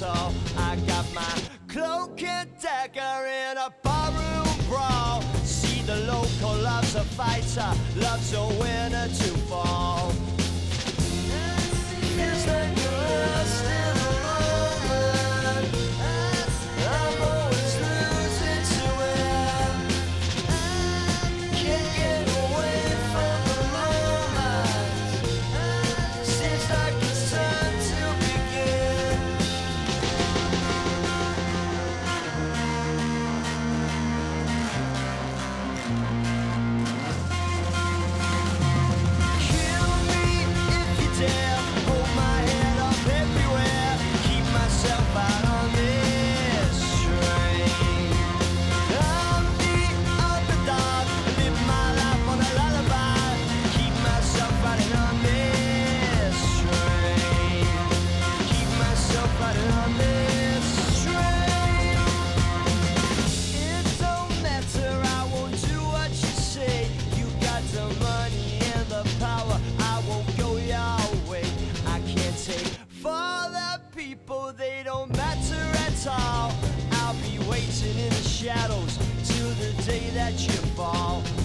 tall. I got my cloak and dagger in a barroom brawl. See the local loves a fighter, loves a winner to fall. Feels like you're lost in a moment. I'm always losing to it. Can't get away from the moment. Seems like it's time to begin. Kill me if you dare. Hold my head up everywhere. Keep myself out on this train. I'm the underdog. Live my life on a lullaby. Keep myself riding on this train. Keep myself riding on this train. It don't matter, I won't do what you say. You got the money and the power, I won't go your way. I can't take for the people, they don't matter at all. I'll be waiting in the shadows till the day that you fall.